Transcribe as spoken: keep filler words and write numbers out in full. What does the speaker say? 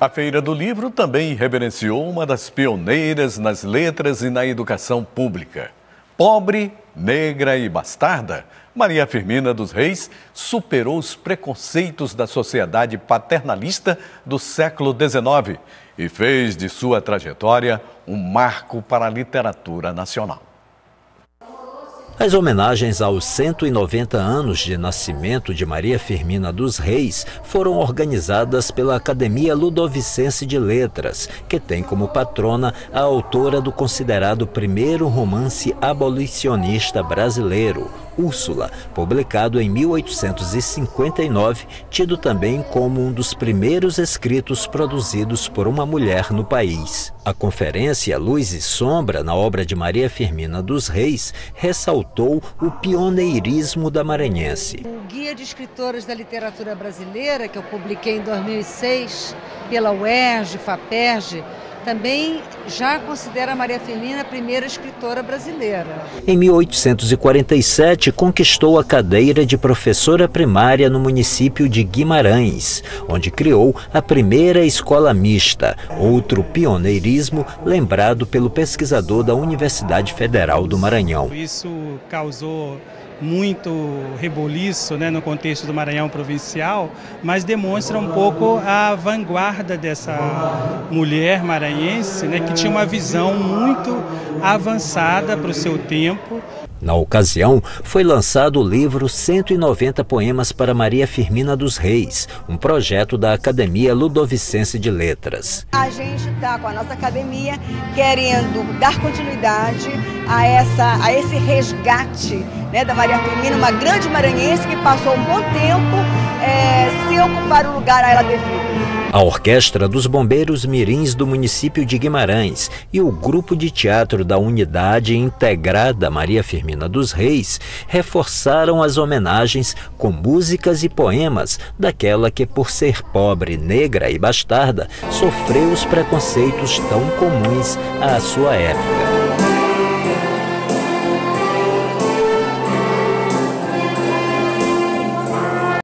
A Feira do Livro também reverenciou uma das pioneiras nas letras e na educação pública. Pobre, negra e bastarda, Maria Firmina dos Reis superou os preconceitos da sociedade paternalista do século dezenove e fez de sua trajetória um marco para a literatura nacional. As homenagens aos cento e noventa anos de nascimento de Maria Firmina dos Reis foram organizadas pela Academia Ludovicense de Letras, que tem como patrona a autora do considerado primeiro romance abolicionista brasileiro, Úrsula, publicado em mil oitocentos e cinquenta e nove, tido também como um dos primeiros escritos produzidos por uma mulher no país. A conferência Luz e Sombra, na obra de Maria Firmina dos Reis, ressaltou o pioneirismo da maranhense. O Guia de Escritoras da Literatura Brasileira, que eu publiquei em dois mil e seis, pela U E R J, FAPERJ, também já considera Maria Firmina a primeira escritora brasileira. Em mil oitocentos e quarenta e sete, conquistou a cadeira de professora primária no município de Guimarães, onde criou a primeira escola mista, outro pioneirismo lembrado pelo pesquisador da Universidade Federal do Maranhão. Isso causou muito reboliço, né, no contexto do Maranhão provincial, mas demonstra um pouco a vanguarda dessa mulher maranhense, né, que tinha uma visão muito avançada para o seu tempo. Na ocasião, foi lançado o livro cento e noventa Poemas para Maria Firmina dos Reis, um projeto da Academia Ludovicense de Letras. A gente está com a nossa academia querendo dar continuidade a, essa, a esse resgate, né, da Maria Firmina, uma grande maranhense que passou um bom tempo é, sem ocupar o lugar a ela devido. A Orquestra dos Bombeiros Mirins do município de Guimarães e o Grupo de Teatro da Unidade Integrada Maria Firmina dos Reis reforçaram as homenagens com músicas e poemas daquela que, por ser pobre, negra e bastarda, sofreu os preconceitos tão comuns à sua época.